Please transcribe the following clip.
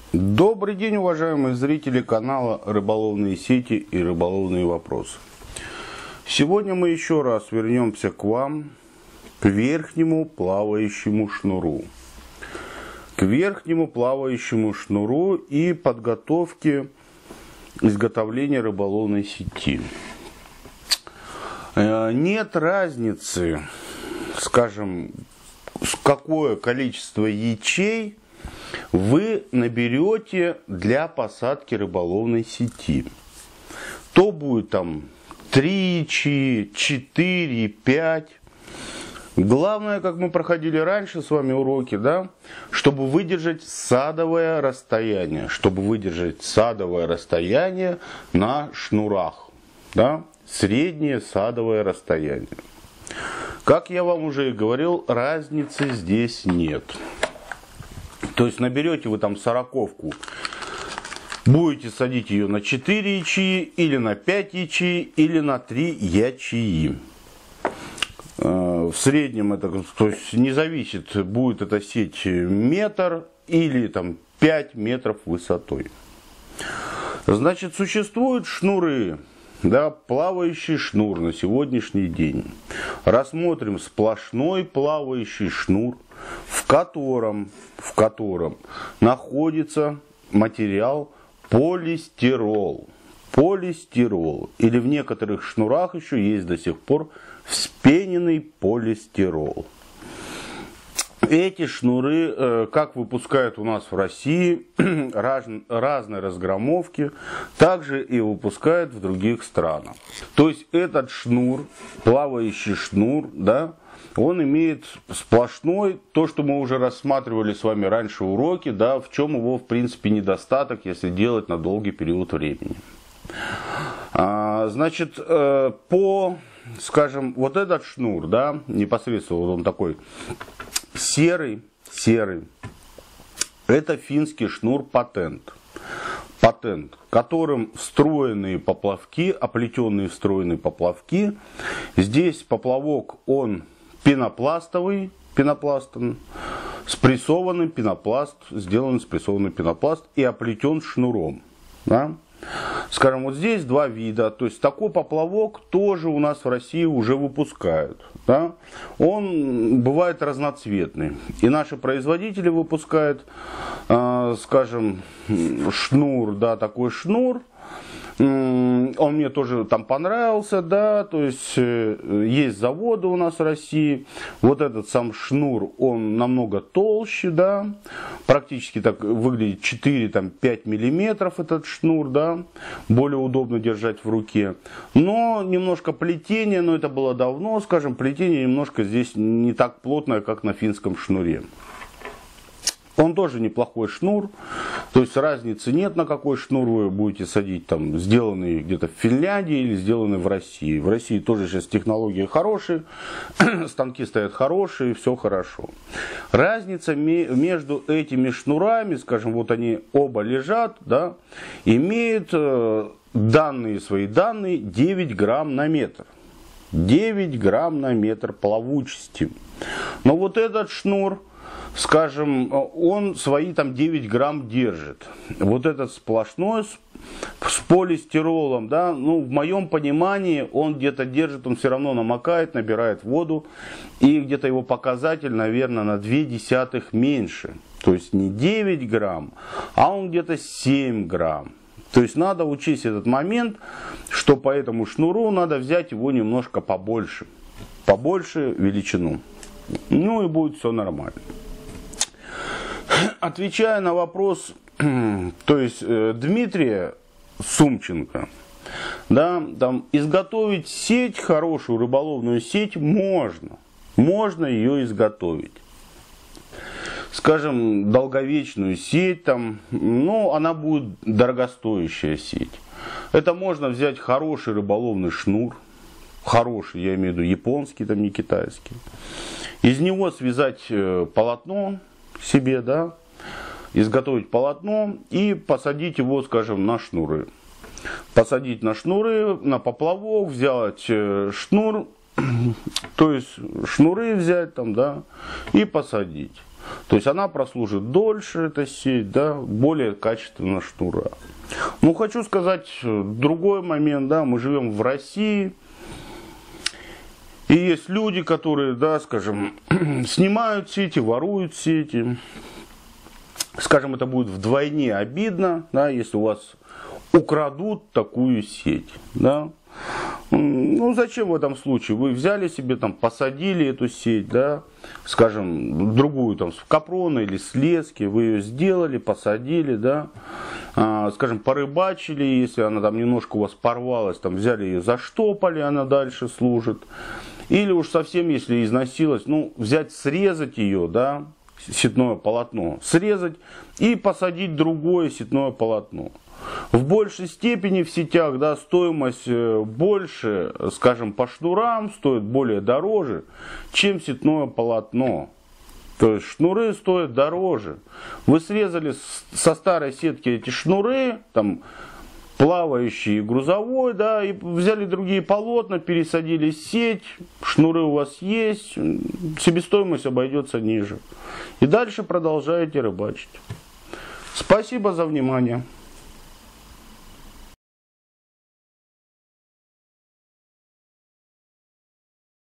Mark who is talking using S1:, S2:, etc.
S1: Добрый день, уважаемые зрители канала «Рыболовные сети и рыболовные вопросы». Сегодня мы еще раз вернемся к вам, к верхнему плавающему шнуру. К верхнему плавающему шнуру и подготовке изготовления рыболовной сети. Нет разницы, скажем, какое количество ячей вы наберете для посадки рыболовной сети. То будет там 3 ячеи, 4, 5. Главное, как мы проходили раньше с вами уроки, да, чтобы выдержать садовое расстояние. Чтобы выдержать садовое расстояние на шнурах. Да, среднее садовое расстояние. Как я вам уже и говорил, разницы здесь нет. То есть наберете вы там 40-ку, будете садить ее на 4 ячеи, или на 5 ячеи, или на 3 ячеи. В среднем это, то есть не зависит, будет эта сеть метр или там 5 метров высотой. Значит, существуют шнуры, да, плавающий шнур на сегодняшний день. Рассмотрим сплошной плавающий шнур, в котором находится материал полистирол. Полистирол. Или в некоторых шнурах еще есть до сих пор вспененный полистирол. Эти шнуры, как выпускают у нас в России, разные разграммовки, также и выпускают в других странах. То есть этот шнур, плавающий шнур, да, он имеет сплошной, то, что мы уже рассматривали с вами раньше уроки, да, в чем его, в принципе, недостаток, если делать на долгий период времени. Значит, скажем, вот этот шнур, да, непосредственно вот он такой серый, это финский шнур патент, которым встроенные поплавки, оплетенные встроенные поплавки. Здесь поплавок, он пенопластовый, спрессованный пенопласт, сделан спрессованный пенопласт и оплетен шнуром. Да? Скажем, вот здесь два вида. То есть такой поплавок тоже у нас в России уже выпускают. Да? Он бывает разноцветный. И наши производители выпускают, скажем, шнур, да, такой шнур. Он мне тоже там понравился, да, то есть есть заводы у нас в России. Вот этот сам шнур, он намного толще, да, практически так выглядит 4-5 миллиметров этот шнур, да, более удобно держать в руке. Но немножко плетение, но это было давно, скажем, плетение немножко здесь не так плотное, как на финском шнуре. Он тоже неплохой шнур, то есть разницы нет, на какой шнур вы будете садить, там, сделанный где-то в Финляндии или сделанный в России. В России тоже сейчас технологии хорошие, станки стоят хорошие, все хорошо. Разница между этими шнурами, скажем, вот они оба лежат, да, имеют свои данные 9 грамм на метр. 9 грамм на метр плавучести. Но вот этот шнур, скажем, он свои там 9 грамм держит. Вот этот сплошной с полистиролом, да, ну, в моем понимании, он где-то держит, он все равно намокает, набирает воду, и где-то его показатель, наверное, на 0,2 меньше. То есть не 9 грамм, а он где-то 7 грамм. То есть надо учесть этот момент, что по этому шнуру надо взять его немножко побольше величину. Ну и будет все нормально. Отвечая на вопрос, то есть Дмитрия Сумченко, да, там, изготовить сеть, хорошую рыболовную сеть можно. Можно ее изготовить. Скажем, долговечную сеть, там, ну, она будет дорогостоящая сеть. Это можно взять хороший рыболовный шнур. Хороший, я имею в виду японский, там, не китайский. Из него связать полотно себе, да, изготовить полотно и посадить его, скажем, на шнуры. Посадить на шнуры, на поплавок, взять шнур, То есть шнуры взять там, да, и посадить. То есть она прослужит дольше, эта сеть, да, более качественно шнура. Ну, хочу сказать другой момент, да, мы живем в России. И есть люди, которые, да, скажем, снимают сети, воруют сети. Скажем, это будет вдвойне обидно, да, если у вас украдут такую сеть, да. Ну, зачем в этом случае? Вы взяли себе, там, посадили эту сеть, да, скажем, другую, там, с капрона или с лески, вы ее сделали, посадили, да, скажем, порыбачили, если она там немножко у вас порвалась, там, взяли ее, заштопали, она дальше служит. Или уж совсем, если износилась, ну, взять, срезать ее, да, сетное полотно, срезать и посадить другое сетное полотно. В большей степени в сетях, да, стоимость больше, скажем, по шнурам стоит более дороже, чем сетное полотно. То есть шнуры стоят дороже. Вы срезали со старой сетки эти шнуры, там, плавающий и грузовой, да, и взяли другие полотна, пересадили сеть, шнуры у вас есть, себестоимость обойдется ниже. И дальше продолжаете рыбачить. Спасибо за внимание.